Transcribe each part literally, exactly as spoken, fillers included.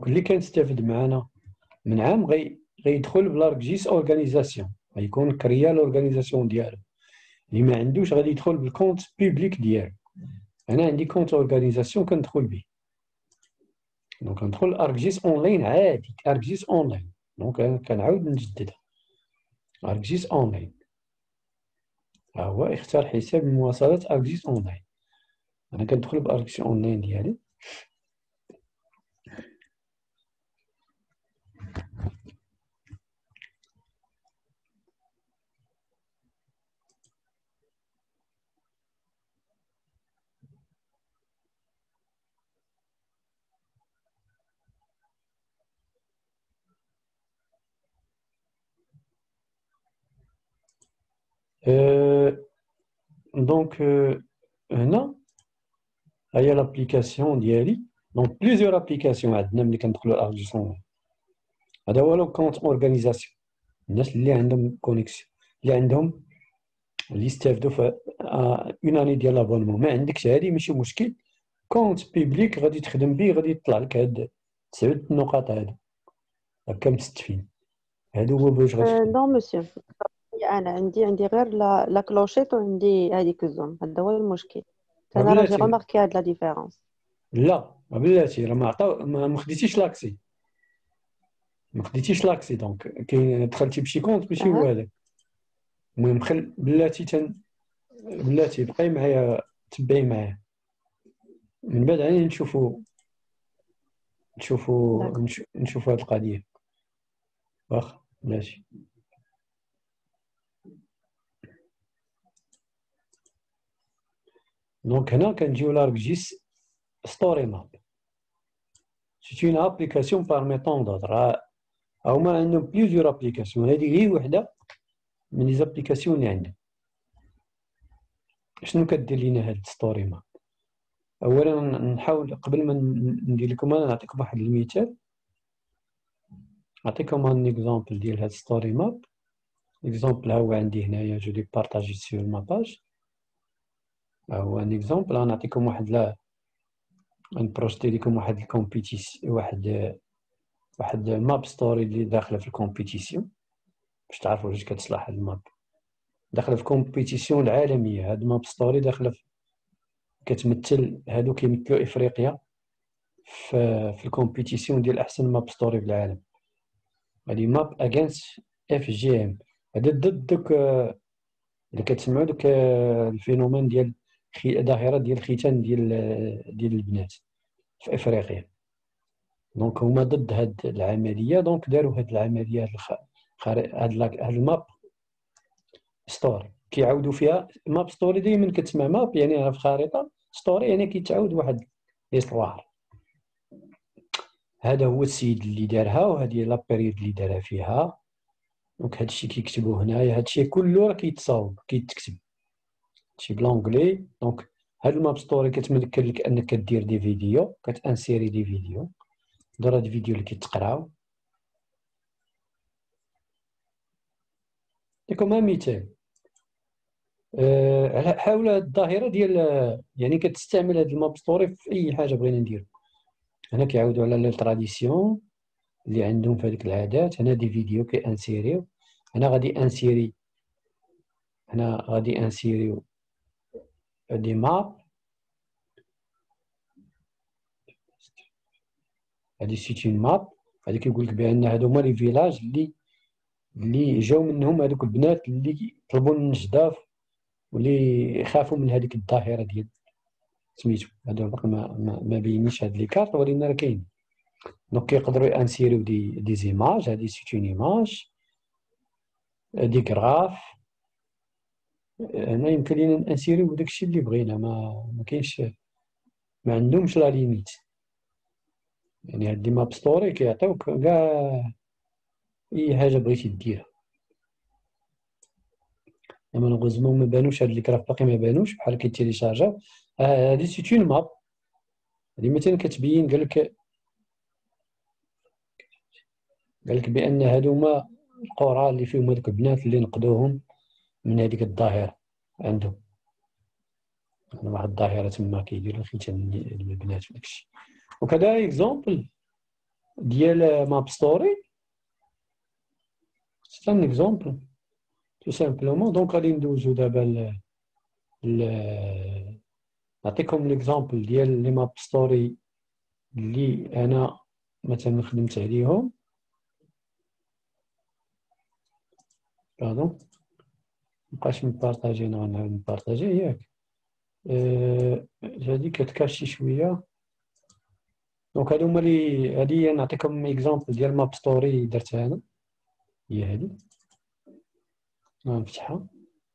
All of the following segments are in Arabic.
دونك اللي كنستافد معنا من عام غي غيدخل بلاركجيس اورغانيزاسيون، غيكون كريا لورغانيزاسيون ديالو. اللي ما عندوش غادي يدخل بالكونت بوبليك ديالو. انا عندي كونت اورغانيزاسيون كندخل به، دونك ندخل اركجيس اونلاين عادي، اركجيس اونلاين. دونك كنعاود نجددها اركجيس اونلاين. ها هو اختار حساب المواصلات اركجيس اونلاين. انا كندخل باركجيس اونلاين ديالي. أه دونك أه هنا هي لابليكاسيون ديالي. دونك بليزيور ابليكاسيون عندنا ملي كندخلو لاركجيس اونلاين. هذا هو لو كونت اورغانيزاسيون. الناس اللي عندهم كونيكسيون، اللي عندهم اللي يستافدوا في اون اني ديال لابونمون. ما عندكش هذه ماشي مشكل، كونت بيبليك غادي تخدم به، غادي يطلع لك هاد تسعود النقاط هادو هكا مستفين. هادو هو باش غادي تخدم. نو مسيو، انا عندي عندي غير لا لا كلوشيت وعندي هذيك الزوم، هذا هو المشكل. انا راجي بلاتي رماركي هاد لا ديفيرونس. لا بلاتي راه ما عطاو ما خديتيش لاكسي، ما خديتيش لاكسي. دونك كاين دخلتي بشي كونت ماشي هو أه. هذاك. المهم خل بلاتي تن بلاتي بقاي معايا، تبعي معايا من بعد عاد نشوفوا نشوفوا داكور. نشوفوا هاد القضيه. واخا ماشي. دونك هنا كنجيو لاركجيس ستوري ماب. سي اون ابليكاسيون بارميتون دوطر. هما عندهم بليزيور ابليكاسيون، هذه هي وحده من لي زابليكاسيون اللي عندهم. شنو كدير لينا هاد ستوري ماب؟ اولا نحاول قبل ما ندير لكم انا نعطيكم واحد المثال، نعطيكم ان اكزامبل ديال هاد ستوري ماب. اكزامبل ها هو عندي هنايا، جو لي بارطاجي سور ما باج. ها هو ان اكزامبل. غنعطيكم واحد لا نبروجيتي لكم واحد الكومبيتيسيون، واحد واحد ماب ستوري اللي داخله في الكومبيتيسيون باش تعرفوا واش كتصلح هاد الماب. داخله في الكومبيتيسيون العالميه. هاد ماب ستوري داخله في كتمثل، هادو كيمثلوا افريقيا في في الكومبيتيسيون ديال احسن ماب ستوري في العالم. هادي ماب اغينست اف جي ام. هذا ضد دوك اللي كتسمعوا دوك الفينومين ديال ظاهره ديال الختان ديال ديال البنات في افريقيا. دونك هما ضد هاد العمليه. دونك داروا هاد العمليه، هاد هاد الماب ستوري كيعاودوا فيها. ماب ستوري ديما كتسمع ماب يعني في خريطه، ستوري يعني كيتعاود واحد ليستوار. هذا هو السيد اللي دارها، وهذه لا بيريود اللي دارها فيها. دونك هادشي كيكتبوا هنايا، هادشي كله راه كيتصاوب كيتكتب شي بلونغلي. دونك هاد الماب ستوري كتمكن لك انك كدير دي فيديو، كتانسيري دي فيديو. دير هاد الفيديو اللي كيتقراو. ديكم مثال. أه حاول هاد الظاهره ديال يعني كتستعمل هاد الماب ستوري في اي حاجه بغينا نديرو. هنا كيعاودوا على لي تراديسيون اللي عندهم في هذيك العادات. هنا دي فيديو كي انسيريو. هنا غادي انسيري هنا غادي انسيريو دي ماب. هادي سيت اون ماب. هادي كيقول لك بان هادو هما لي فيلاج اللي اللي جاو منهم هذوك البنات اللي طلبوا النجده واللي خافوا من هذيك الظاهره ديال سميتو. هذا باقي ما ما بينيش هاد لي كارت، ولكن راه كاين. دونك كيقدروا يانسيريو دي دي زيماج. هادي سيت اون ايماج، دي غراف. هنا يمكن لينا نانسيريو داكشي اللي بغينا. ما ما كاينش، ما عندهمش لا ليميت. يعني هاد لي ماب ستوري كيعطيوك كاع اي حاجه بغيتي ديرها. مالوغوزمون ما بانوش هاد لي كراف، باقي ما بانوش بحال كيتيليشارجاو. هادي سيت اون ماب. هادي مثلا كتبين قال لك قال لك بان هادو هما القرى اللي فيهم هادوك البنات اللي نقدوهم من هذيك الظاهره عندهم. واحد الظاهره تما كيديروا الختان ديال البنات وداكشي. وكذا اكزومبل ديال ماب ستوري سي ان اكزومبل تو سامبلومون. دونك غادي ندوزو دابا ل نعطيكم ليكزومبل ديال لي ماب ستوري اللي انا مثلا خدمت عليهم. باردون مبقاش نبارطاجي، انا غنعاود نبارطاجي ياك. أه هادي كتكاشي شويه. دونك هادو هما لي هادي نعطيكم اكزومبل ديال ماب ستوري درتها انا، هي هادي غنفتحها.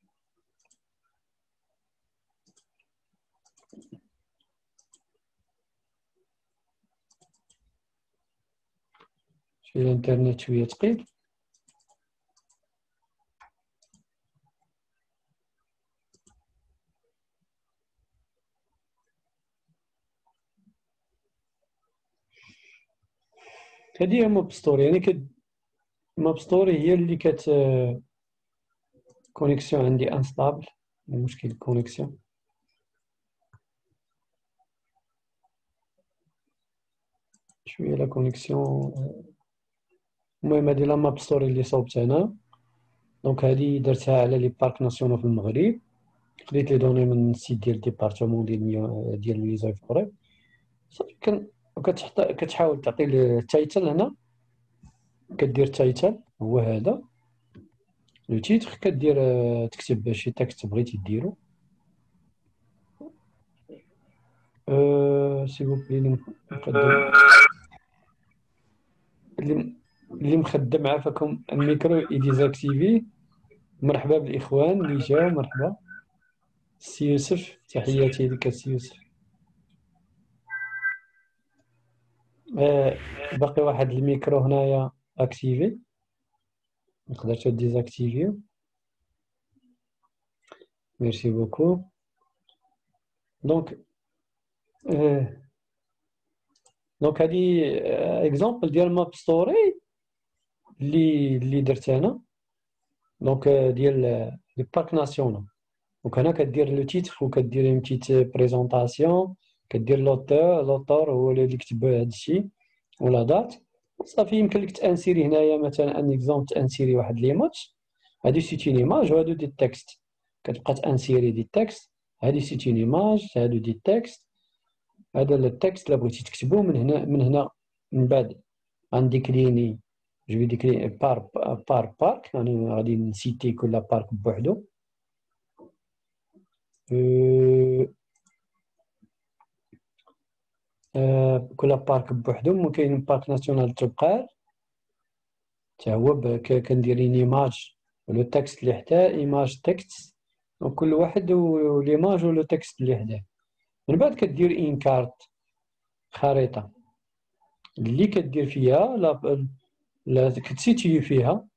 شويه الانترنت شويه ثقيل. هادي هي ماب ستوري، يعني كد ماب ستوري هي اللي كت كونيكسيون عندي انستابل، مشكل كونيكسيون. شويه لا كونيكسيون. المهم هادي لا ماب ستوري اللي صوبت انا. دونك هادي درتها على لي بارك ناسيونال في المغرب، خديت لي دوني من السيت ديال ديبارتمون ديال ديال ميزو فوري صافي. كن كتحط كتحاول تعطي التايتل هنا، كدير تايتل هو هذا لو تيتر، كدير تكتب شي تكست بغيتي ديرو. أه سي بوبلي اللي مقدم اللي اللي مخدم عافاكم الميكرو يديزاكتيفي. مرحبا بالاخوان اللي جاو، مرحبا. سي يوسف تحياتي لك سي يوسف. أه باقي واحد الميكرو هنايا اكتيفي، نقدر تديزاكتيفيو. ميرسي بوكو. دونك أه دونك هادي اكزومبل ديال ماب ستوري اللي اللي درت انا. دونك ديال لي بارك ناسيونال. دونك هنا كدير لو تيتر وكدير اون بتيت بريزونطاسيون، كدير لوتور لوتور هو اللي كتب هادشي ولا دات صافي. يمكن لك تانسيري هنايا مثلا ان اكزومبل، تانسيري واحد لي ماتش. هادي سيت اون ايماج وهادو دي التكست، كتبقى تانسيري دي التكست. هادي سيت اون ايماج، هادو دي التكست. هذا التكست لا بغيتي تكتبو من هنا من هنا من بعد غنديكليني جو ديكليني بار بار بارك، يعني غادي نسيتي كل بارك بوحدو. أه أه كل بارك بوحدو. كاين بارك ناسيونال تبقار تا هو كندير لي ايماج ولو تكست اللي حداه، ايماج تكست، وكل واحد وليماج ولو تكست اللي حداه. من بعد كدير ان كارت خريطه اللي كدير فيها لا لا كتسيتي فيها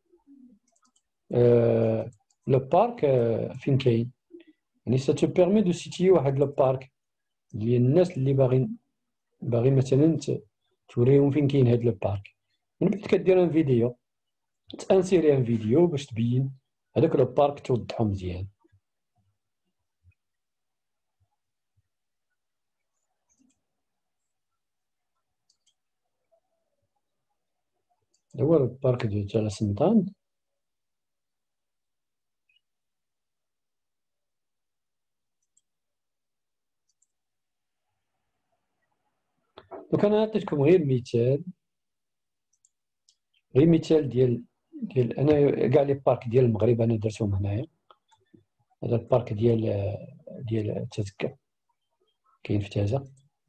أه لو بارك أه فين كاين. يعني سا تو بيرمي دو سيتي واحد لو بارك ديال الناس اللي باغيين باغي مثلا توريهم فين كاين هاد لو بارك. من بعد كدير ان فيديو، تانسيري ان فيديو باش تبين هذاك لو بارك توضحو مزيان. هو البارك ديال تاع سنطان. دونك انا عطيتكم غير مثال، غير مثال ديال ديال انا كاع لي بارك ديال المغرب انا درتهم هنايا. هذا البارك ديال ديال تزكا كاين في تازا.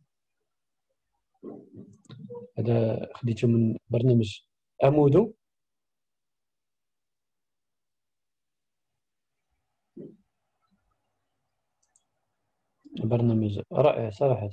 هذا خديته من برنامج امودو. برنامج رائع صراحة.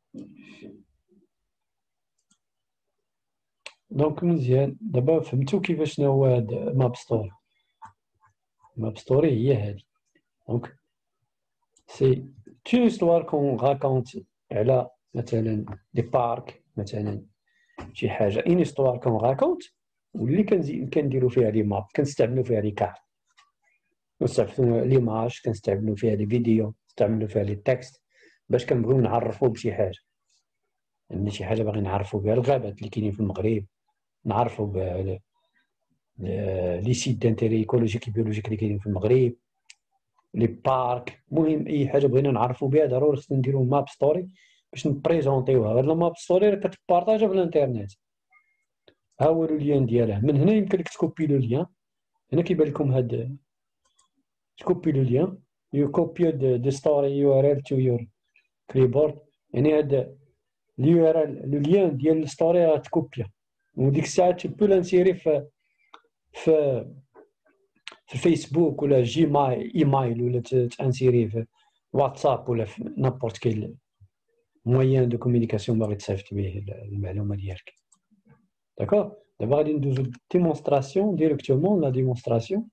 دونك مزيان دابا فهمتوا كيفاش شنو هو هاد ماب ستوري. ماب ستوري هي هادي. دونك سي تون ستوار كون راكونت على مثلا دي بارك، مثلا شي حاجه اين ستوار كون راكونت، واللي كنزيد كنديروا فيها لي ماب، كنستعملوا فيها لي كارت، كنستعملوا ليماج، كنستعملوا فيها لي فيديو، كنستعملوا فيها لي تكست باش كنبغيو نعرفوا بشي حاجه. عندنا شي حاجه باغي نعرفوا بها الغابات اللي كاينين في المغرب، نعرفوا بها لي سيت دانتيري ايكولوجيك بيولوجيك اللي كاينين في المغرب، لي بارك، المهم اي حاجه بغينا نعرفوا بها ضروري خصنا نديرو ماب ستوري باش نبريزونطيوها. هاد الماب ستوري راه كتبارطاجا في الانترنت، ها هو اللين ديالها. من هنا يمكن لك تكوبي لو لين، هنا كيبان لكم هاد تكوبي لو لين يو كوبي دو ستوري يو ار ال تو يور كليبورد، يعني هاد اليو ار ال لو لين ديال الستوري تكوبيا، وديك الساعه تبو لانسيري في في في الفيسبوك ولا جيمايل ايمايل، ولا تانسيري في واتساب ولا في نابورت كيل موين دو كومونيكاسيون باغي تصيفط به المعلومه ديالك. داكوغ، دابا غادي ندوزو ديمونستراسيون ديريكتومون لا ديمونستراسيون.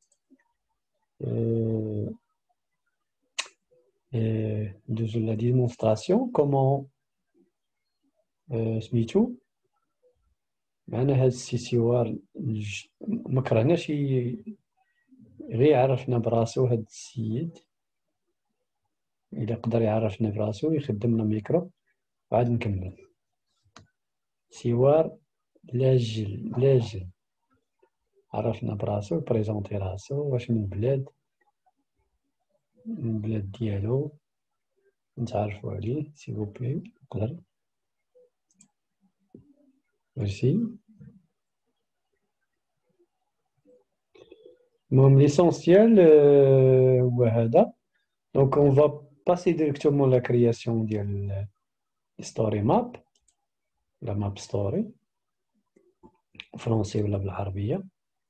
ندوزو لا ديمونستراسيون كومون سميتو. معنا هاد السي سيوار ما كرهناش غير يعرفنا براسو هاد السيد، إلا قدر يعرفنا براسو يخدمنا ميكرو وعاد نكمل. سيوار لاجل لاجل عرفنا براسو، بريزونتي راسو، واش من بلاد، من البلاد ديالو نتعرفو عليه سيفوبلي. نقدر ميرسي. المهم ليسونسيال هو هذا. دونك اون فا باسي ديريكتومون لا كرياسيون ديال ستوري ماب، لا ماب ستوري فرونسي ولا بالعربيه.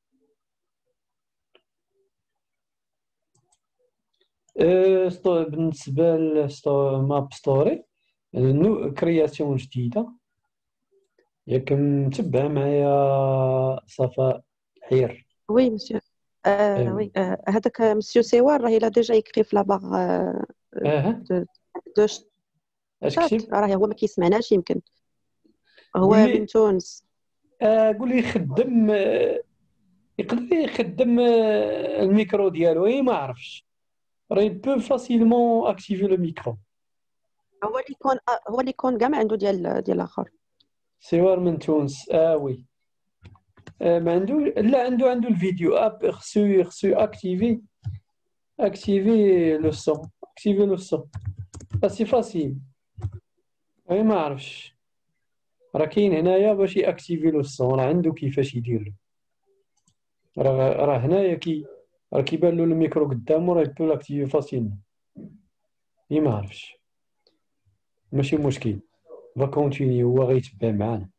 بالنسبه لماب ستوري نو كرياسيون جديده، ياك متبع معايا صفاء حير؟ وي مسيو. آه وي آه هذاك مسيو سيوار راه الا ديجا يكري في لاباغ آه اه دو دو اش كتب؟ راه هو ما كيسمعناش يمكن، هو قول لي من تونس. آه قول لي يخدم آه يقدر يخدم آه الميكرو ديالو، اي ما عرفش راه يبو فاسيلمون اكتيفي لو ميكرو. هو اللي يكون هو اللي يكون كاع ما عنده ديال ديال الاخر. سيوار من تونس، اه وي. آه ما عنده، لا عنده عنده الفيديو اب، خصو خصو اكتيفي اكتيفي لو سون، اكتيفي لو سون سي فاسيل. اي ما عرفش راه كاين هنايا باش ياكتيفي لو الصون، راه عنده كيفاش يدير. راه راه هنايا كي راه كيبان له الميكرو قدامه، راه يبو لاكتيفي فاسيل. اي ما عرفش ماشي مشكل، فا كونتيني هو غيتبع معانا.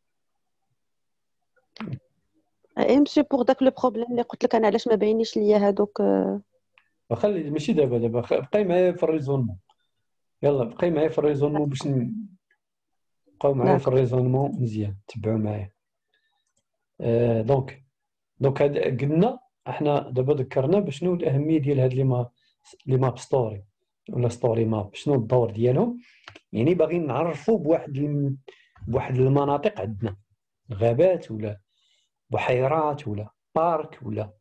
اي مسيو بوغ داك لو بروبليم اللي قلت لك انا علاش ما باينيش ليا هادوك. خلي ماشي دابا دابا بقاي معايا في الريزونمون، يلا بقاي معايا في الريزونمون باش نبقاو معايا في الريزونمون مزيان، تبعوا معايا. آه دونك دونك هاد قلنا احنا دابا ذكرنا بشنو الاهميه ديال هاد لي ماب لي ماب ستوري ولا ستوري ماب، شنو الدور ديالهم. يعني باغيين نعرفوا بواحد الم... بواحد المناطق عندنا، غابات ولا بحيرات ولا بارك ولا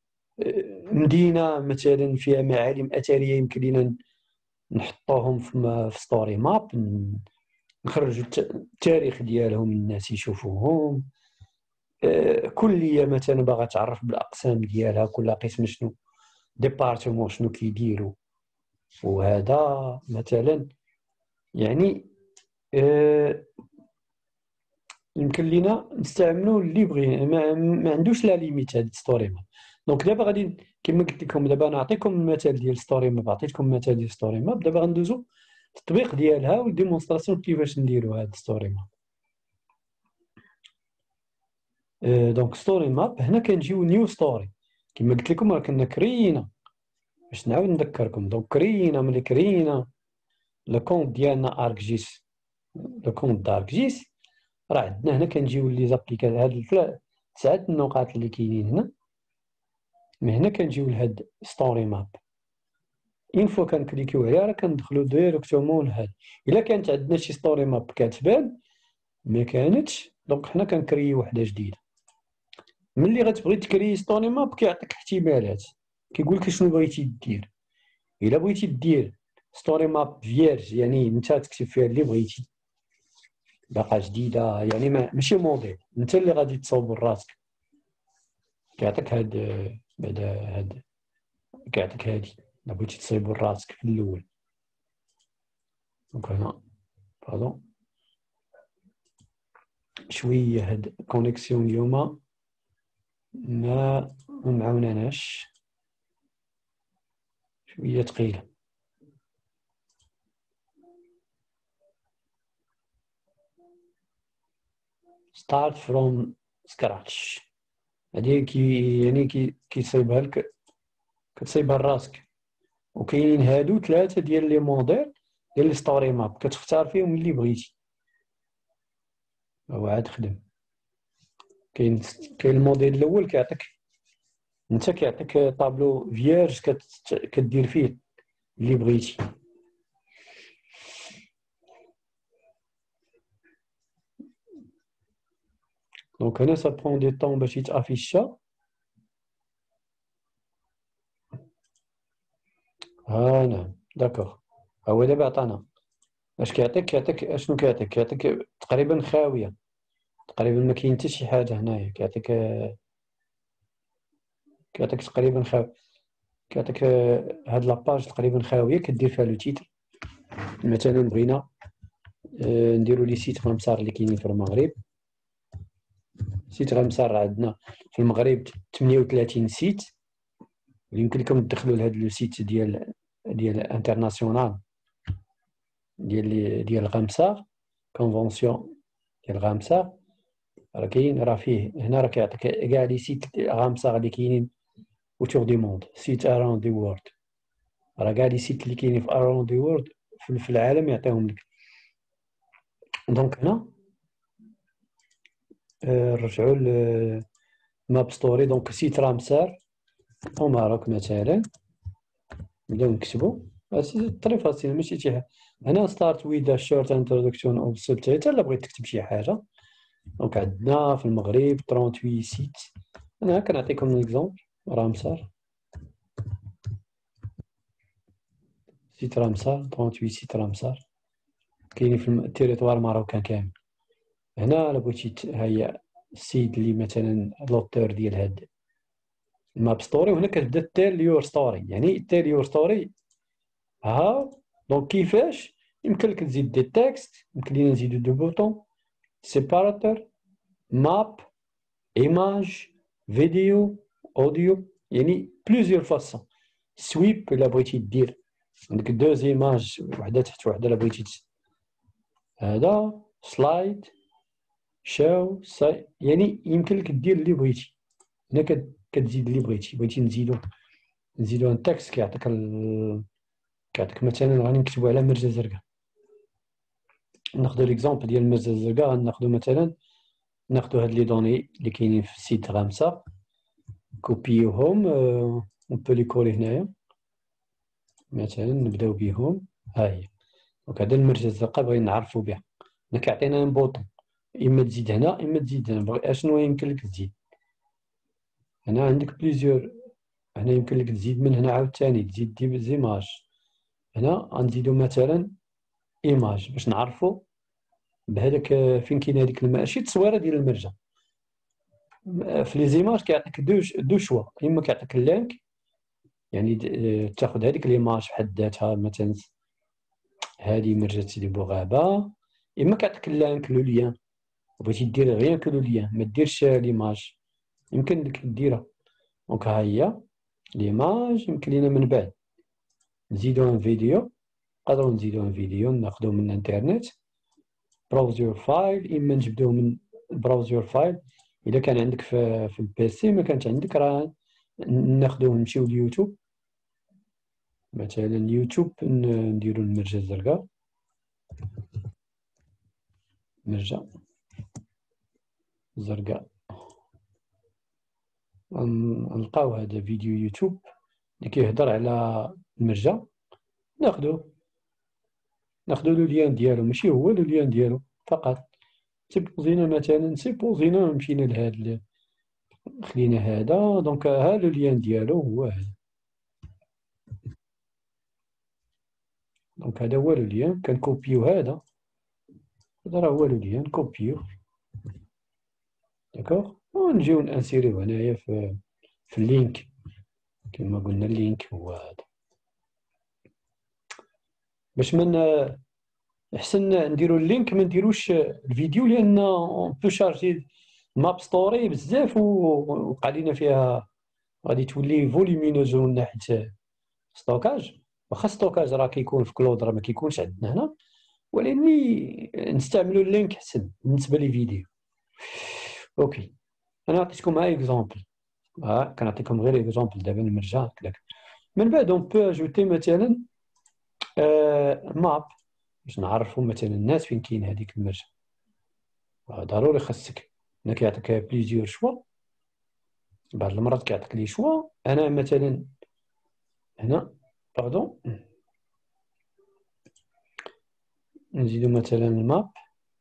مدينه مثلا فيها معالم اثريه يمكن لينا نحطوهم في, في ستوري ماب، نخرجوا التاريخ ديالهم الناس يشوفوهم. كليه مثلا باغا تعرف بالاقسام ديالها، كل قسم شنو ديبارتمون شنو كيديروا، وهذا مثلا يعني آه يمكن لينا نستعملوا اللي بغينا، ما, ما عندوش لا ليميت هاد ستوري ماب. دونك دابا غادي كما قلت لكم دابا نعطيكم المثال ديال ستوري ماب، عطيتكم مثال ديال ستوري ماب، دابا غندوزو التطبيق ديالها والديمونستراسيون كيفاش نديروا هاد ستوري ماب. آه دونك ستوري ماب هنا كنجيو نيو ستوري، كما قلت لكم راه كنا كرينا، باش نعاود نذكركم. دونك كرينا ملي كرينا لو كونت ديالنا اركجيس، لو كونت داركجيس، راه عندنا هنا كنجيو لي زابليكاسيون هاد تسعه النقاط اللي كاينين هنا. من هنا كنجيو لهاد ستوري ماب، اون فوا كنكليكيو عليها راه كندخلو ديريكتومون لهاد. الا كانت عندنا شي ستوري ماب كتبان، ما كانتش دونك حنا كنكريو وحده جديده. ملي غتبغي تكري ستوري ماب كيعطيك احتمالات، كيقول لك شنو بغيتي دير. الا بغيتي دير ستوري ماب فيرج يعني انت تكتب فيها اللي بغيتي، باقا جديده، يعني ماشي موديل، انت اللي غادي تصور راسك. كيعطيك هاد بعدا هاد كيعطيك هادي الا بغيتي تصيبر راسك في الاول. دونك هنا باردون شويه هاد الكونيكسيون اليوم ما معاوناناش، شويه ثقيله. start from scratch هادي كي يعني كي كيصايبها لك، كتصايبها لراسك. وكاينين هادو ثلاثه ديال لي موديل ديال لي ستوري ماب، كتختار فيهم اللي بغيتي. هو عاد خدم. كاين كاين الموديل الاول كيعطيك انت، كيعطيك طابلو فيرج كدير فيه اللي بغيتي. دونك هنا سا برون دي طون باش يتافيشا. ها نعم داكوغ. هو دابا عطانا اش كيعطيك، كيعطيك اشنو كيعطيك، كيعطيك تقريبا خاويه، تقريبا ما كاين حتى شي حاجه هنايا. كيعطيك كيعطيك تقريبا خاوي، كيعطيك هاد لاباج تقريبا خاويه كدير فيها لو تيتر. مثلا بغينا نديرو لي سيت غمسار اللي كاينين في المغرب. سيت غمسار عندنا في المغرب ثمانية وثلاثين سيت. يمكن لكم تدخلوا لهاد لو سيت ديال ديال انترناسيونال ديال ديال غمسار، كونفونسيون ديال غمسار. راه كاين، راه فيه هنا، راه كيعطيك كاع لي سيت غمسار اللي كاينين اوتور دي موند، سيت اراوند دي وورد. راه كاع لي سيت اللي كاينين في اراوند دي وورد في العالم يعطيهم لك. دونك هنا نرجعوا لماب ستوري. دونك سيت رامسار او ماروك مثلا، نبداو نكتبو. سي طري فاسيل، ماشي شي حاجه. هنا ستارت ويز ا شورت انتروداكشن او سبتايتل، الا بغيت تكتب شي حاجه. دونك عندنا في المغرب ثمانية وثلاثين سيت. انا كنعطيكم اكزومبل. رامسار، سيت رامسار، ثمانية وثلاثين سيت رامسار كاينين في التيريتوار ماروكان كامل. هنا الا بغيتي، ها هي السيد اللي مثلا لوتور ديال هاد الماب ستوري، وهنا كتبدا تيل يور ستوري. يعني تيل يور ستوري ها. دونك كيفاش يمكن لك تزيد دي تكست، يمكن لينا نزيدو دو بوطون سيباراتور، ماب، ايماج، فيديو، اوديو، يعني بليزيور فاسون. سويب الا بغيتي دير عندك دو ايماج، وحده تحت وحده الا بغيتي. هذا سلايد، شاو، ساي، يعني يمكن لك دير اللي بغيتي. هنا كتزيد اللي بغيتي. بغيتي نزيدو نزيدو ان تكست، كيعطيك ال... كيعطيك مثلا غادي نكتبو على مرجة زرقاء. ناخدو ليكزومبل ديال المرجة الزرقاء. غناخدو مثلا، ناخدو هاد لي دوني اللي كاينين في السيت غامسة، كوبيوهم، اون بو لي كولي هنايا مثلا، نبداو بيهم. ها هي. دونك هاد المرجة الزرقاء بغينا نعرفو بها. هنا كيعطينا ان بوطون، اما تزيد هنا اما تزيد هنا. بغي اشنو يمكن لك تزيد. هنا عندك بليزيور، هنا يمكن لك تزيد من هنا عاوتاني، تزيد دي زيماج. هنا غنزيدو مثلا ايماج باش نعرفو بهذاك فين كاين هذيك ماشي التصويره ديال المرجة. في لي زيماج كيعطيك دو دو شوا، اما كيعطيك اللينك، يعني تاخذ هذيك ليماج بحد ذاتها، مثلا هذه مرجة سيدي بوغابة، اما كيعطيك اللينك لو ليان. بغيتي دير غير كو لو ليان، ما ديرش ليماج، يمكن لك ديرها. دونك ها هي ليماج. يمكن لينا من بعد نزيدو ان فيديو، نقدروا نزيدو ان فيديو ناخذوه من الانترنت، براوز يور فايل، اما نجبدوه من براوز يور فايل. الا كان عندك في, في البيسي، ما كانت عندك راه ناخذوه نمشيو ليوتيوب مثلا. اليوتيوب نديرو المرجة الزرقاء، مرجة زرقاء، نلقاو هذا فيديو يوتيوب اللي كيهضر على المرجة. ناخذوه ناخذو لو ليان ديالو، ماشي هو لو ليان ديالو فقط. سيبوزينا مثلا، سيبوزينا مشينا لهاد، خلينا هذا. دونك ها لو ليان ديالو هو هذا. دونك هذا هو لو ليان، كنكوبيو هذا هذا راه والو ليا نكوبيو داكوغ ونجيو نانسيريو هنايا في في اللينك كما قلنا. اللينك هو هذا باش من احسن نديرو اللينك ما نديروش الفيديو لان اون بو شارجي ماب ستوري بزاف ووقع لينا فيها غادي تولي فوليمينوز من ناحيه ستوكاج. واخا ستوكاج راه كيكون في كلود راه ما كيكونش عندنا هنا، ولكن نستعملوا اللينك حسن بالنسبه لي فيديو. اوكي انا عطيتكم هاي اكزومبل، ها كنعطيكم غير اكزومبل دابا نرجع هكذاك. من بعد اون بو اجوتي مثلا آه ماب باش نعرفوا مثلا الناس فين كاين هذيك المرجع. ضروري خاصك هنا كيعطيك بليزيور شوا، بعض المرات كيعطيك لي شوا. انا مثلا هنا باردون نزيدو مثلا الماب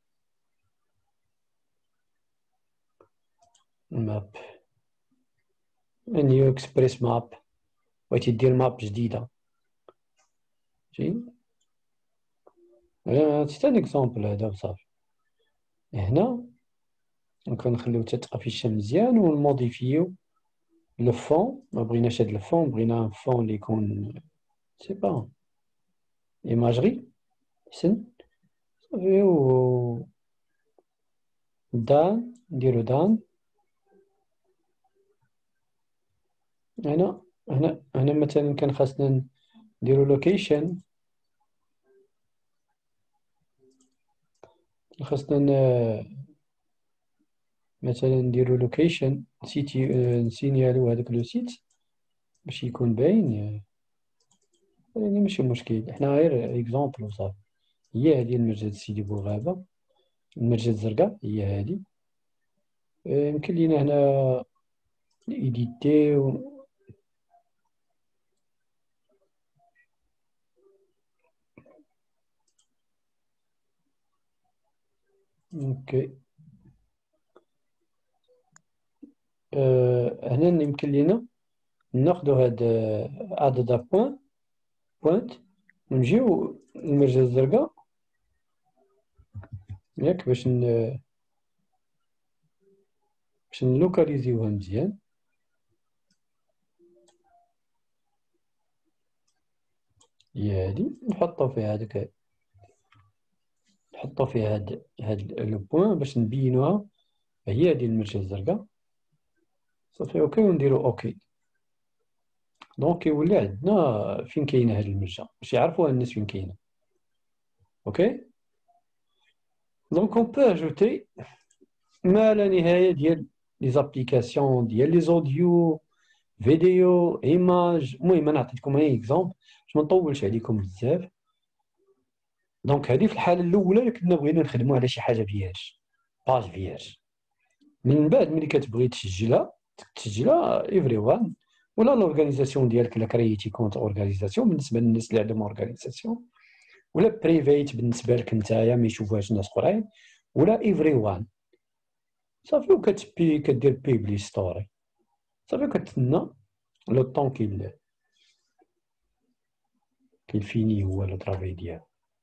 ماب نيو اكسبريس ماب، بغيتي دير ماب جديده شي حتى اكزومبل هذا وصافي. هنا ممكن نخليو تتافيشا مزيان ونموديفيو لو فون. ما بغيناش هاد الفون، بغينا ان فون اللي يكون سي با ايماجري حسن صافي. و دان نديرو دان. هنا هنا هنا مثلا كان خاصنا نديرو لوكيشن، خاصنا مثلا نديرو لوكيشن سيتي نسينيالو هذاك لو سيت باش يكون باين. يعني ماشي مشكل، حنا غير اكزومبل وصافي. هي هذه المرجع سيدي بوغابة، المرجع الزرقاء هي هذه. يمكن لينا هنا ايديتيو اوكي. أه هنا يمكن لينا ناخدو هاد عدد بوان بوينت ونجيو المرجع الزرقاء ياك باش ن باش نلوكاليزيوها مزيان. هي هادي نحطو فيها هاداك، نحطو فيها هاد هاد لو بوان باش نبينوها هي هادي المرجع الزرقاء صافي. اوكي ونديرو اوكي. دونك يولي عندنا فين كاينه هاد المرجع باش يعرفوها الناس فين كاينه. اوكي دونك اون بو اجوتي ما لا نهايه ديال لي زابليكاسيون ديال لي زوديو فيديو ايماج. المهم انا عطيتكم غير اكزومبل باش ما نطولش عليكم بزاف. دونك هذه في الحاله الاولى اللي كنا بغينا نخدموا على شي حاجه فيرج، باج فيرج. من بعد ملي كتبغي تسجلها تسجلها ايفري وان ولا لورغانيزاسيون ديالك الا كريتي كونت اورغانيزاسيون بالنسبه للناس اللي عندهم اورغانيزاسيون، ولا بريفيت بالنسبه لك نتايا ما يشوفوهاش ناس اخرين، ولا ايفري وان صافي. وكتبي كدير بيبلي ستوري صافي. كتسنى لو طون كيل كيفيني هو لو طرافاي ديالو.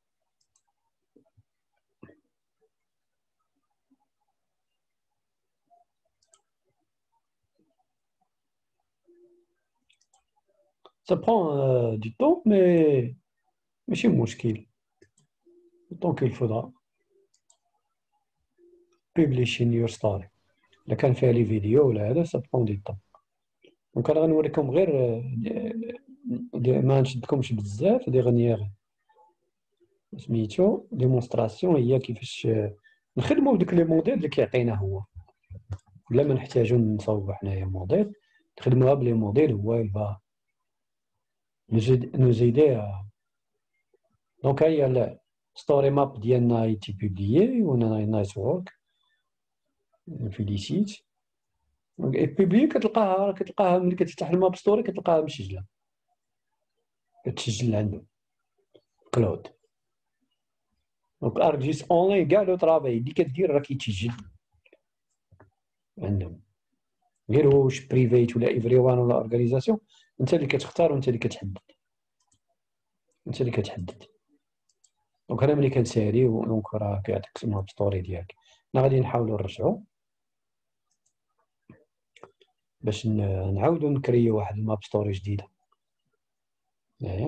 Ça prend euh, du temps, mais ماشي مشكل. Le temps qu'il faudra. Publish in your story. إلا كان فيها لي فيديو ولا هذا ça prend du temps. دونك أنا غنوريكم غير ما نشدكمش بزاف ديغنييغ سميتو ديمونستراسيون هي كيفاش نخدمو بديك لي موديل اللي كيعطينا هو، ولا ما نحتاجو نصاوبو حنايا موديل نخدموها بلي موديل هو يبا نزيدي. دونك هي ستوري ماب ديالنا ايتي بوبليي وانا نايس وورك فيليسيت. دونك بوبليي كتلقاها كتلقاها ملي كتفتح الماب ستوري كتلقاها مسجله كتسجل عندهم كلود. دونك ارجيس اونلاين كاع لو طرافاي اللي كدير راه كيتسجل عندهم، غير هو واش بريفيت ولا ايفري وان ولا اورغانيزاسيون انت اللي كتختار وانت اللي كتحدد انت اللي كتحدد. دونك انا ملي كنسالي دونك راه كيعطيك الماب ستوري ديالك. حنا غادي نحاولوا نرجعوا باش نعاودوا نكريو واحد الماب ستوري جديده. هنايا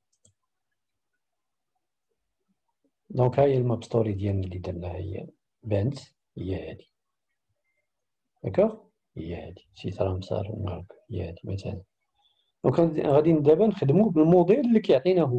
دونك هاهي الماب ستوري ديالنا اللي درناها، هي بانت هي هادي، داكوغ، هي هادي سيت رامسار المغرب، هي هادي مثلا. دونك غادي دابا نخدمو بالموديل اللي كيعطينا هو،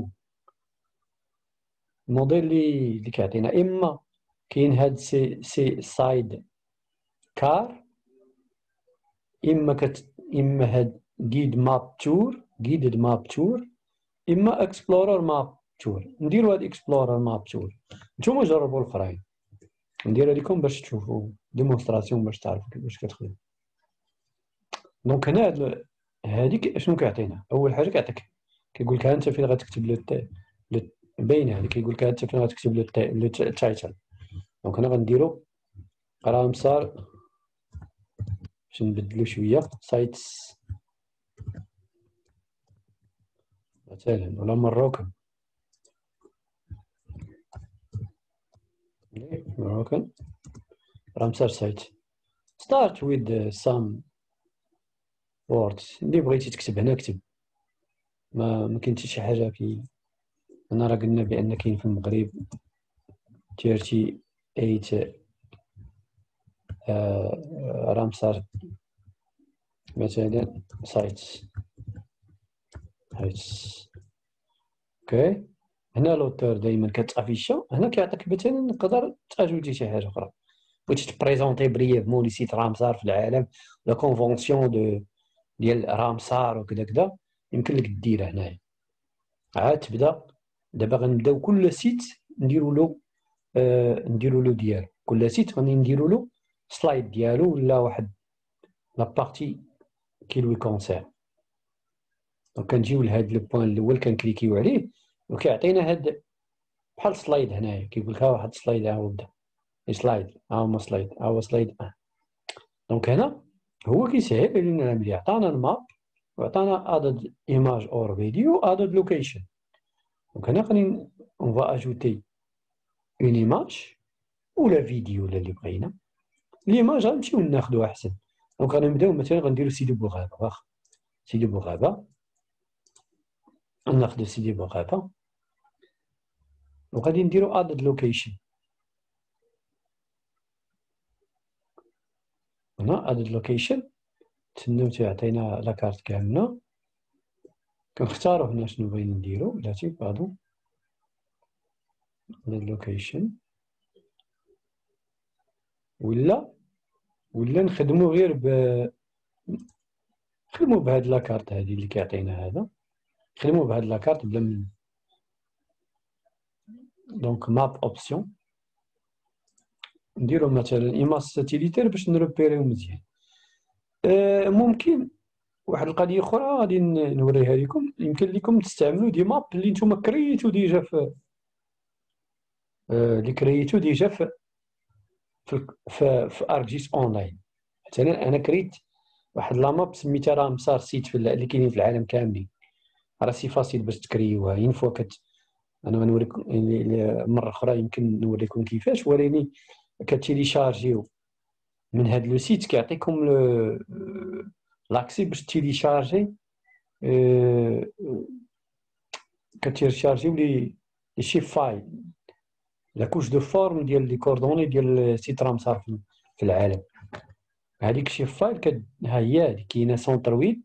الموديل اللي اللي كيعطينا. اما كاين هاد سي سي سايد كار، اما كت اما هاد جيد ماب تور، جيدد ماب تور، اما اكسبلورر ماب تور. نديرو هاد اكسبلورر ماب تور، نتوما جربوا الاخرين، نديرها لكم باش تشوفوا ديمونستراسيون باش تعرفوا كيفاش كتخدم. دونك هنا هاد هاديك شنو كيعطينا؟ اول حاجه كيعطيك كيقول لك انت فين غتكتب لو باينه هذه، كيقول لك انت فين غتكتب لو التايتل. دونك هنا غنديرو رامسار باش نبدلو شويه سايتس مثلا، ولا مروكن مروكن رامسار سايت. start with some words اللي بغيتي تكتب هنا كتب، ما ما كاين حتى شي حاجه. كي انا راه قلنا بان كاين في المغرب ثلاثين وثمانين آه رامسار مثلا سايتس هايتس. اوكي، هنا لوتور دائما كتافيشا، هنا كيعطيك مثلا نقدر تاجوتي شي حاجه اخرى، بغيتي تبريزونتي بريفمون لي سيت رامسار في العالم، لا كونفونسيون دو ديال رامسار وكذا كذا، يمكن لك ديرها هنايا. عاد تبدا دابا غنبداو كل سيت نديرو له آه نديرو له ديالو، كل سيت غادي نديرو له سلايد ديالو ولا واحد لا بارتي كي لوي كونسير. دونك كنجيو لهاد لو بوين الاول كنكليكيو عليه وكيعطينا هاد بحال سلايد هنايا، كيقول لك ها واحد سلايد ها هو بدا سلايد، ها هما سلايد ها هو سلايد. اه دونك هنا هو كيسهل علينا العمليه، عطانا الماب وعطانا ادد ايماج اور فيديو ادد لوكيشن. دونك هنا غادي اون فا اجوتي اون ايماج ولا فيديو ولا اللي بغينا. ليماج غنمشيو ناخدو احسن. دونك غنبداو مثلا غنديرو سيدي بوغابه، واخا سيدي بوغابه ناخدو سيدي بوغابه وغادي نديرو ادد لوكيشن. هنا ادد لوكيشن تسناو تيعطينا لاكارت كامله، كنختارو هنا شنو بغينا نديرو. بلاتي بادو ادد لوكيشن ولا ولا نخدمو غير ب نخدمو بهاد لاكارت هادي اللي كيعطينا هذا، نخدمو بهاد لاكارت بلا من. دونك ماب اوبسيون نديرو مثلا ايماج ساتيليتير باش نروبيريو مزيان. أه ممكن واحد القضيه اخرى غادي نوريها لكم، يمكن لكم تستعملوا دي ماب اللي نتوما كرييتو ديجا في أه اللي كرييتو ديجا في في في, في اركجيس اونلاين. مثلا انا كريت واحد لا ماب سميتها رامسار سيت في اللي كاينين في العالم كاملين، راه سي فاسيل باش تكريوها. اين فوا كت انا غنوريكم مره اخرى يمكن نوريكم كيفاش، ولكن كتيليشارجيو من هاد لو سيت كيعطيكم لاكسي باش تيليشارجي أه كتيليشارجيو لي لي شيف فايل لا كوش دو فورم ديال لي كوردوني ديال سيت رامسار في العالم. هذيك شيف فايل كد... ها هي هادي كاينه سونتر ويب،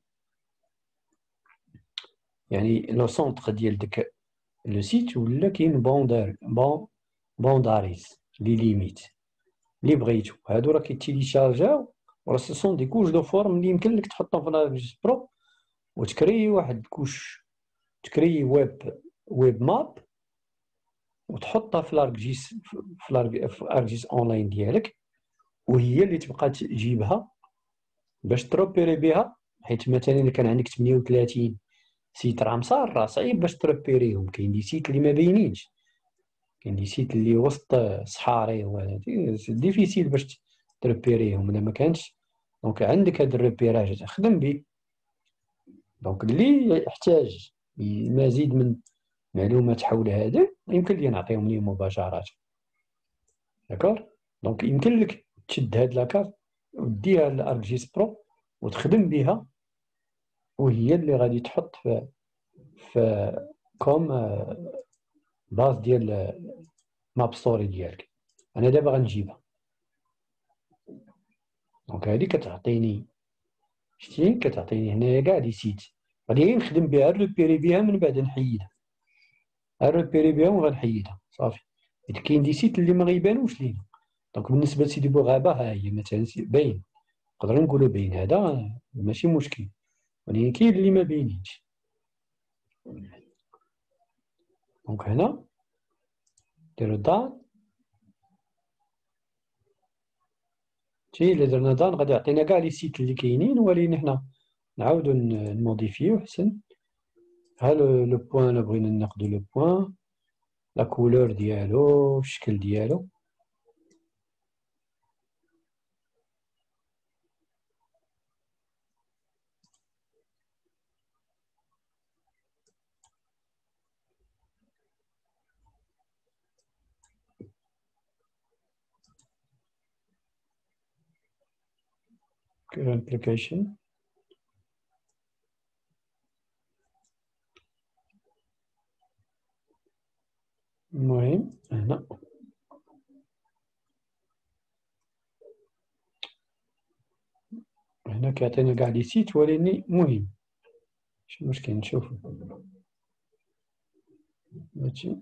يعني لو سونتر ديال داك لو سيت، ولا كاين بوندار بون بونداريز لي ليميت اللي بغيتو. هادو راه كيتيليشارجاو وراه سو سون دي كوش دو فورم اللي يمكن لك تحطهم في الاركجيس برو وتكري واحد كوش، تكري ويب ويب ماب وتحطها في الاركجيس في الاركجيس اونلاين ديالك، وهي اللي تبقى تجيبها باش تروبيري بها. حيت مثلا الا كان عندك ثمانية وثلاثين سيت رامسار راه صعيب باش تروبيريهم، كاين دي سيت اللي ما باينينش، كاين دي سيت اللي وسط صحاري وهادي ديفيسيل باش تروبيريهم الا ما كانش. دونك عندك هاد الروبيراج خدم به. دونك اللي يحتاج مزيد من معلومات حول هذا يمكن لي نعطيهم ليه مباشرة. داكور. دونك يمكن لك تشد هاد لاكارت وديها لاركجيس برو وتخدم بها، وهي اللي غادي تحط في في كوم باز ديال ماب ستوري ديالك. انا دابا غنجيبها. دونك هادي كتعطيني، شتي كتعطيني هنايا كاع لي سيت، غادي غير نخدم بها ريبيري بها من بعد نحيدها، ريبيري بها وغنحيدها صافي. حيت كاين دي سيت اللي ما غيبانوش لينا. دونك بالنسبه لسيدي بوغابه ها هي مثلا باين، نقدروا نقولوا باين، هذا ماشي مشكل، ولكن كاين اللي ما باينينش. دونك هنا ديرو دان، شي الا درنا دان غادي يعطينا كاع لي سيت اللي كاينين، ولكن حنا نعاودو نموديفيو حسن. ها لو بوان الا بغينا ناخدو لو بوان، لا كولور ديالو، الشكل ديالو. application. المهم هنا هنا كيعطينا كاع لي سيت، ولكن مهم ماشي مشكل نشوفو هادشي.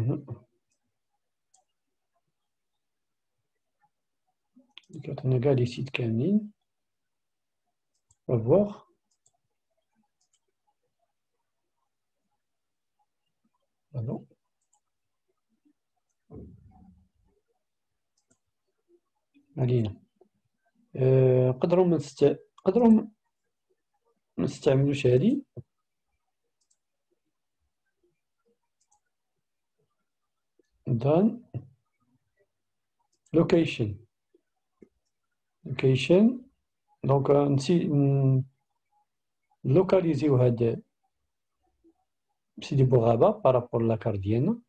كيعطينا كاع لي سيت كاملين. افواغ الو علينا. أه نقدروا ما نست... نقدروا ما نستعملوش هادي. دان لوكيشن لوكيشن دونك نسي نلوكاليزيو هاد سيدي بوغابا بارابور لاكار ديالنا.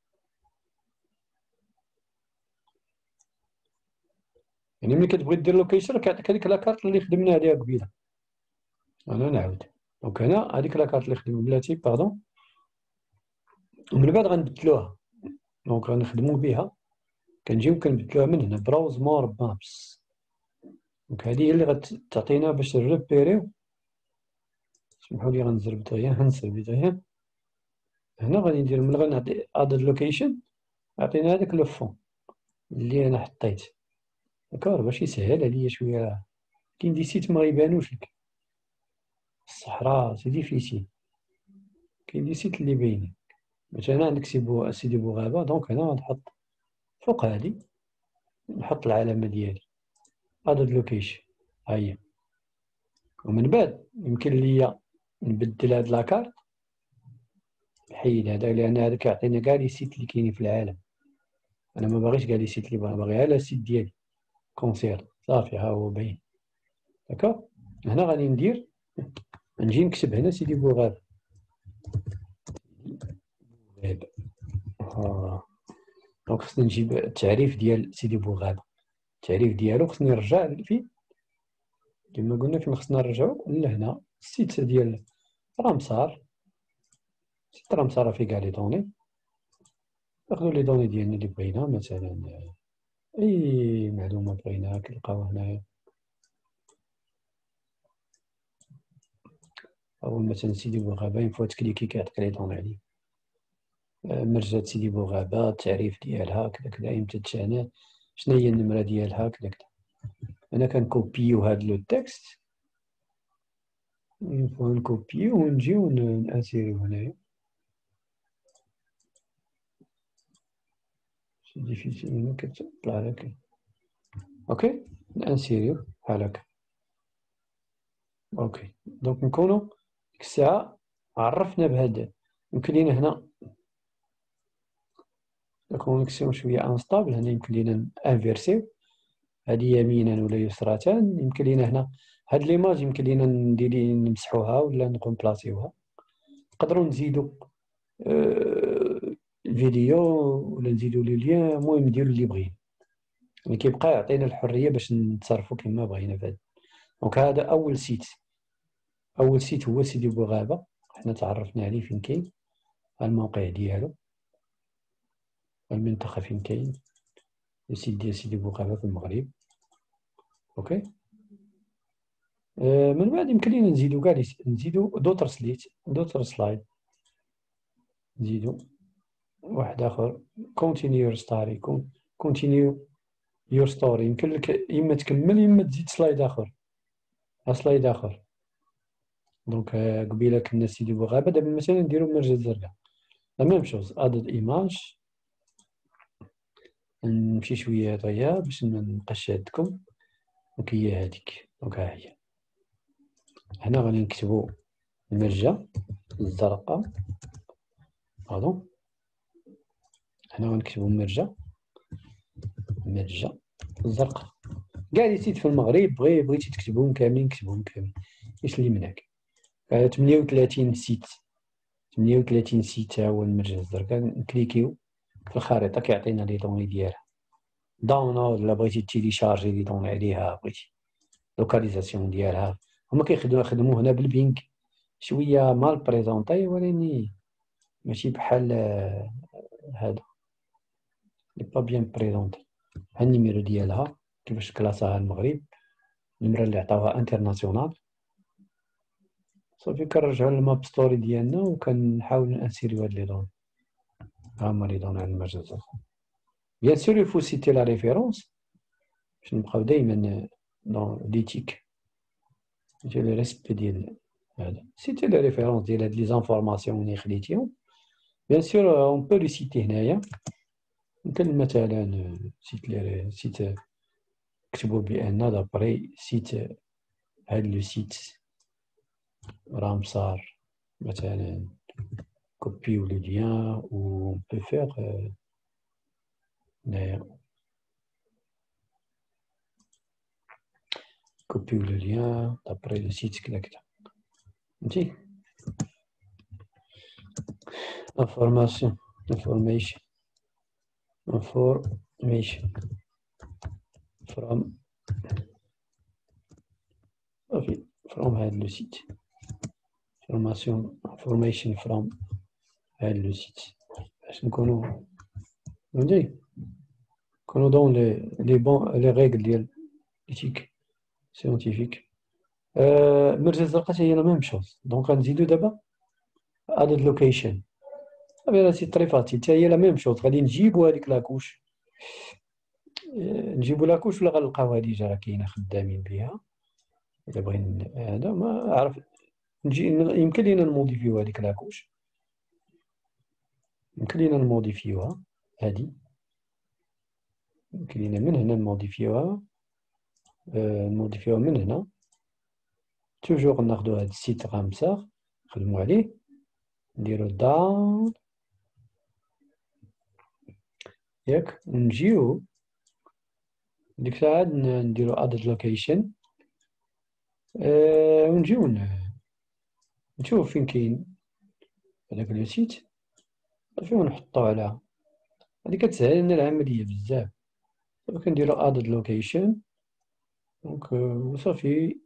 يعني ملي كتبغي دير لوكيشن راه كيعطيك هذيك لاكارت اللي خدمنا عليها قبيله. انا نعاود دونك هنا هذيك لاكارت اللي خدمنا بلاتي باردون، ومن بعد غنبدلوها. دونك غنخدمو بها، كنجيو كنبدلوها من هنا براوز مور مابس. دونك هذه هي اللي غتعطينا باش نريبيريو. سمحوا لي غنزرب دغيا، غنزرب دغيا. هنا غادي ندير ملي غنعطي اد لوكيشن عطينا هذاك لو فون اللي انا حطيت. داكور باش يسهل عليا شويه. كاين دي سيت ما يبانوش لك، الصحراء سي ديفيسيل. كاين دي سيت اللي باينين، مثلا عندك سيبو سيدي بوغابا. دونك هنا غنحط فوق هادي، نحط العلامه ديالي اد لوكيشن ها هي. ومن بعد يمكن ليا نبدل هاد لاكارت، نحيد هذا لان هذا كيعطينا كاع لي سيت اللي كاينين في العالم. انا ما باغيش كاع لي سيت اللي باغي غير السيت ديالي كونسير صافي ها هو باين. داكوغ. هنا غادي ندير نجي نكتب هنا سيدي بوغابا. ها دونك خصني نجيب التعريف ديال سيدي بوغابا. التعريف ديالو خصني نرجع فين كما قلنا، فين خصنا نرجعو لهنا السيت ديال رامسار. سيت رامسار فيه كاع لي دوني. ناخدو لي دوني ديالنا اللي بغينا، مثلا اي معلومه بغيناها كنلقاوها هنايا. أول مثلا سيدي بوغابا اون فوا تكليكي كيعطيك لي دوني عليه. مرجات سيدي بوغابا، التعريف ديالها كذا كذا، امتى تشانات، شنو هي النمره ديالها كذا كذا. انا كنكوبيو هاد لو تكست، اون فوا نكوبيو ونجيو نانسيريو هنايا. سي ديفيسيل هنا كتطلع لك. اوكي نانسيريو بحال هكا. اوكي دونك نكونو ديك الساعه عرفنا بهذا. يمكن لينا هنا لا كونيكسيون شويه انستابل، هنا يمكن لينا انفيرسيو هذه يمينا ولا يسرتان. يمكن لينا هنا هاد ليماج يمكن لينا نديري نمسحوها ولا نكومبلاسيوها. نقدروا نزيدو الفيديو ولا نزيدو لي ليان، المهم نديرو اللي بغينا، يعني كيبقى يعطينا الحرية باش نتصرفو كيما بغينا في هذا. دونك هذا أول سيت، أول سيت هو سيدي بوغابة، حنا تعرفنا عليه فين كاين، الموقع ديالو، المنطقة فين كاين، السيت ديال سيدي بوغابة في المغرب. اوكي. آه من بعد يمكن لينا نزيدو كاع نزيدو دوطر سليت دوطر سلايد، نزيدو واحد اخر continue your story continue your story. يمكن لك اما تكمل اما تزيد سلايد اخر، سلايد اخر. دونك قبيله كنا سيدي بوغابة، دابا مثلا نديرو مرجة زرقاء، لا ميم شوز ادد ايماج. نمشي شويه طيا باش منبقاش شادكم. دونك هي هاديك، دونك ها هي هنا غادي نكتبو المرجة الزرقاء. باردون، هنا غنكتبو مرجة مرجة الزرقاء. كاع لي سيت في المغرب بغي بغيتي تكتبهم كاملين كتبهم كاملين، ايش اللي منعك؟ ثمانية وثلاثين سيت، ثمانية وثلاثين سيت ها هو المرجة الزرقاء. نكليكيو في الخريطة كيعطينا لي دوني ديالها، داونلود ولا بغيتي تيليشارجي لي دوني عليها، بغيتي لوكاليزاسيون ديالها. هما كيخدمو يخدمو هنا بالبينك، شوية مال بريزونطي ولكن ماشي بحال هذا، لي با بيان بريزونطي. ها النيميرو ديالها كيفاش كلاساها المغرب، النمرة اللي عطاوها انترناسيونال. صافي كنرجعو للماب ستوري ديالنا وكنحاول انسيريو هاد لي دون. ها هما لي دون على المرجع الزرقاء. بيان سور يفو سيتي لا ريفيرونس باش نبقاو دايما دون ليتيك، جي لي ريسبي ديال هذا. سيتي لي ريفيرونس ديال هاد لي زانفورماسيون اللي خديتيهم، بيان سور اون بو لي سيتي هنايا. يمكن مثلا سيت لي سيت كتبوا بان دابري سيت هاد لو سيت رامسار مثلا، كوبيو لو ليان و on peut faire هنايا كوبيو لو ليان دابري لو سيت كدا كدا، فهمتي. انفورماسيون انفورميشن انفورميشن فروم صافي فروم هاد لو سيت، انفورماسيون انفورميشن فروم هاد لو سيت باش نكونو فهمتي، نكونو دون لي لي بون لي ريغل ديال ليتيك سيونتيفيك. المرجة الزرقاء هي لا ميم شوز. دونك غنزيدو دابا ادد لوكيشن، صافي راه سي طري فاتيل، حتى هي لا ميم شوز. غادي نجيبو هاديك لاكوش، نجيبو لاكوش ولا غنلقاوها ديجا راه كاينه خدامين بها. الا بغينا هذا ما عرف نجي يمكن لينا نموديفيو هاديك لاكوش، يمكن لينا نموديفيوها هادي، يمكن لينا من هنا نموديفيوها، آه نموديفيوها من هنا. توجور ناخدو هاد السيت غامسار نخدمو عليه، نديرو داون ياك، ونجيو ديك الساعة نديرو ادد لوكيشن، آه ونجيو نشوف فين كاين هداك لو سيت، صافي ونحطو على هادي. كتسهل لنا العملية بزاف. كنديرو ادد لوكيشن دونك وصافي.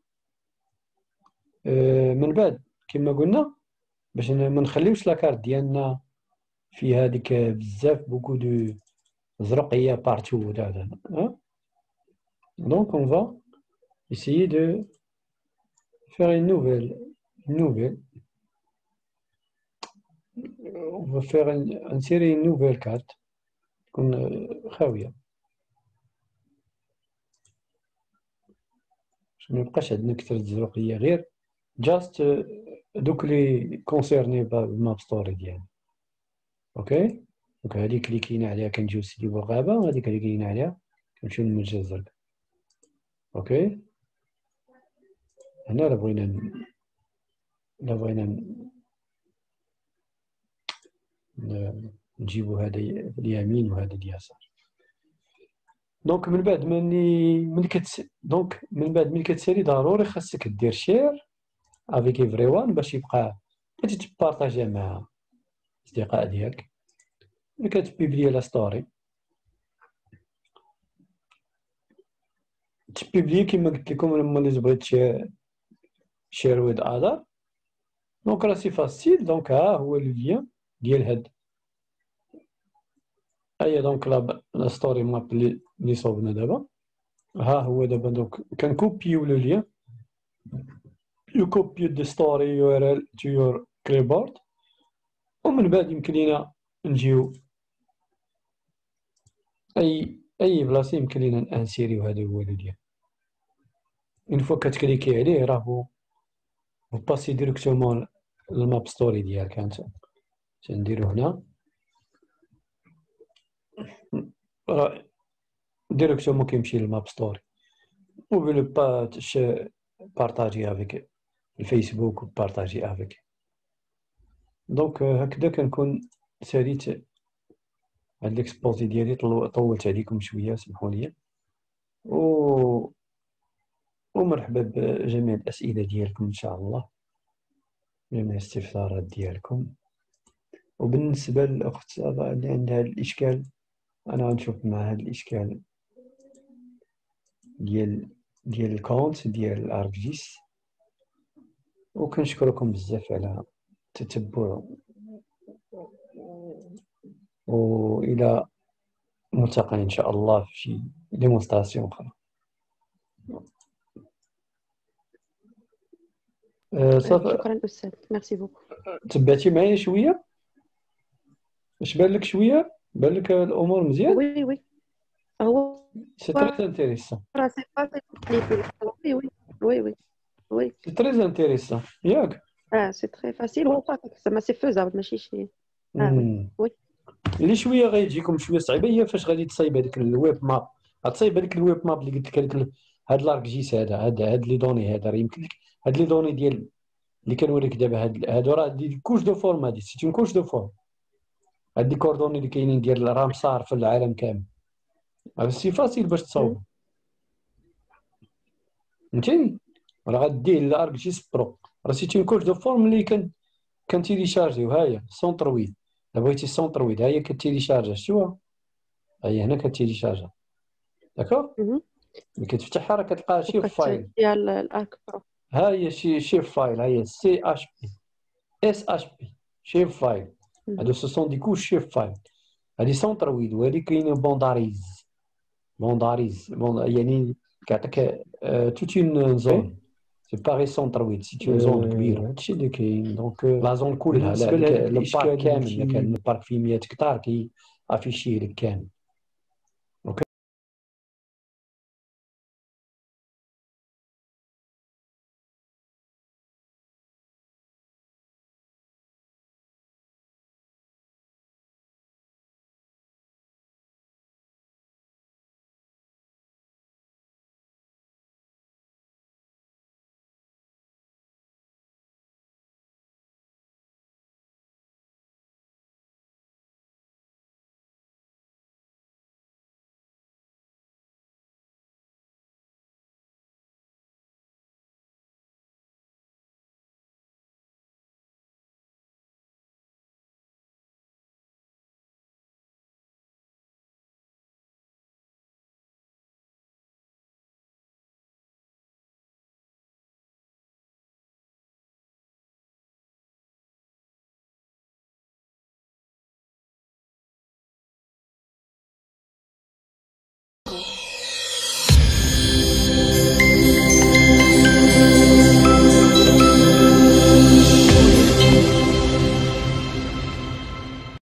آه من بعد كما قلنا باش منخليوش لاكارت ديالنا في هاديك بزاف بوكو دو زرقية بارتو هذا، ها. دونك اون فا essayer de faire une nouvelle une nouvelle on va faire insérer une nouvelle carte تكون خاوية باش ميبقاش عندنا كثر الزرقية، غير جاست دوك لي كونسيرني بالماب ستوري ديالنا. اوكي. دونك هادي كليكينا عليها كنجيو سيدي بوغابة، هادي كليكينا عليها كنمشيو للمرجع الزرقاء. اوكي. هنا راه بغينا لا بغينا نجيبو هذا اليمين وهذا اليسار. دونك من بعد ملي ملي كت دونك من بعد ملي كتسالي ضروري خاصك دير شير افيك ايفري وان باش يبقى بغيتي تبارطاجيه مع الاصدقاء ديالك. ملي كتبيبلي لا ستوري تبيبلي كيما قلت لكم لما اللي بغيت شير ويز اذر. دونك راه سي فاسيل. دونك ها هو اللين ديال هاد هي دونك لا ستوري ماب اللي اللي صوبنا دابا. ها هو دابا دونك كنكوبيو لو لين. You copy the story يو ار ال to your clipboard ومن بعد يمكن لينا نجيو اي اي بلاصه يمكن لينا نانسيريو. هذا هو اللين. اون فوا كتكليكي عليه راه باسي ديريكتومون الماب ستوري ديالك. انت تنديرو هنا راه ديريكتومون كيمشي للماب ستوري و بلو با بارطاجي افيك الفيسبوك و بارطاجي افيك. دونك هكذا كنكون ساليت هاد ليكسبوزي ديالي. طولت عليكم شويه سمحوا لي و ومرحبا بجميع الاسئله ديالكم ان شاء الله، جميع الاستفسارات ديالكم. وبالنسبه للاخت اللي عندها هذا الاشكال انا غنشوف مع هذا الاشكال ديال ديال الكونت ديال اركجيس. وكنشكركم بزاف على التتبع والى ملتقى ان شاء الله في شي ديمونستراسيون اخرى. صافي شكرا استاذ، ميرسي بوكو. تبعتي معايا شويه؟ اش بان لك شويه؟ بان لك الامور مزيان؟ وي وي هو سي تري انتريسون. راه سي فاسيل. وي وي وي وي وي سي تري انتريسون ياك؟ اه سي تري فاسيل. هو فاك زعما سي فوزابل ماشي شي. اه وي وي اللي شويه غيجيكم شويه صعيبه هي فاش غادي تصايب هذيك الويب ماب. غتصايب هذيك الويب ماب اللي قلت لك هذيك هاد لاركجيس هذا هاد هاد لي دوني هذا راه يمكن لك هاد لي دوني ديال اللي كنوريك دابا هاد هادو راه دي كوش دو فورم. هادي سيت اون كوش دو فورم. هاد لي كوردوني اللي كاينين ديال رامسار في العالم كامل راه سي فاسيل باش تصاوب فهمتيني. راه غديه لاركجيس برو راه سيت اون كوش دو فورم اللي كان كنتيليشارجيو. ها هي سونترويد. الا بغيتي سونترويد ها هي كتيليشارجا. شتوها ها هي هنا كتيليشارجا داكوغ. ملي كتفتحها راه كتلقى شي فايل ديال الارك برو. ها هي شي شي فايل. ها هي سي اش بي اس اش بي شي فايل. هادو سو سون دي كوش شي فايل. هادي سونترويد وهادي كاينه بونداريز. بونداريز يعني كيعطيك توت اون زون. سي باغي سونترويد سي اون زون كبيره. هادشي اللي كاين. دونك لا زون كلها بالنسبه للبارك كامل كان البارك فيه مية هكتار كي افيشيه لك كامل.